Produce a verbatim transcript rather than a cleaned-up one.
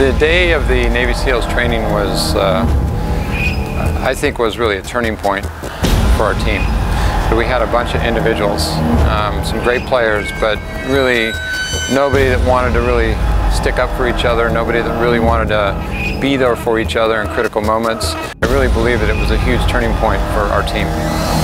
The day of the Navy SEALs training was, uh, I think, was really a turning point for our team. We had a bunch of individuals, um, some great players, but really nobody that wanted to really stick up for each other, nobody that really wanted to be there for each other in critical moments. I really believe that it was a huge turning point for our team.